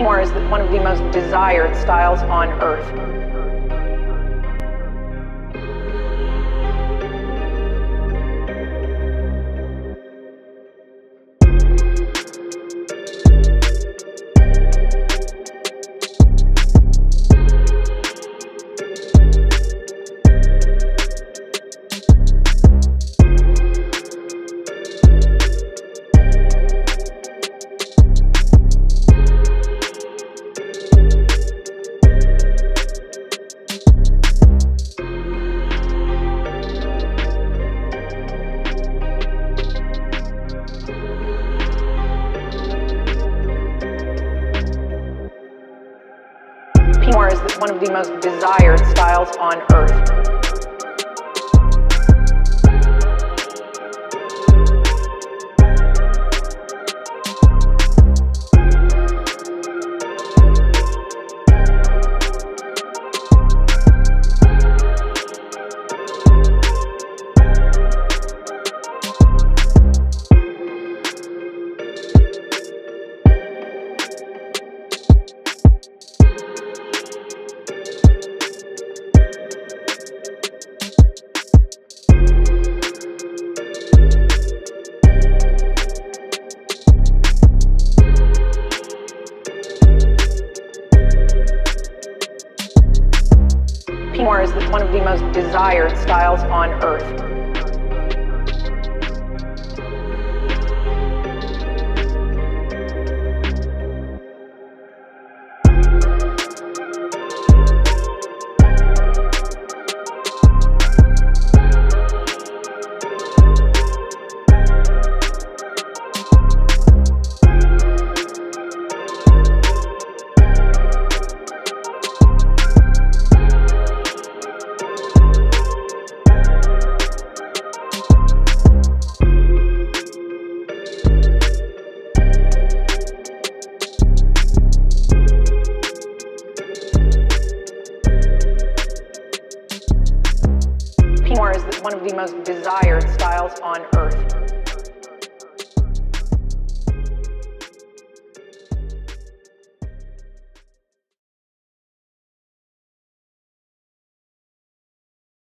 P-Noir is one of the most desired styles on earth. P-Noir is one of the most desired styles on earth. P-Noir is one of the most desired styles on earth. P-Noir is one of the most desired styles on earth.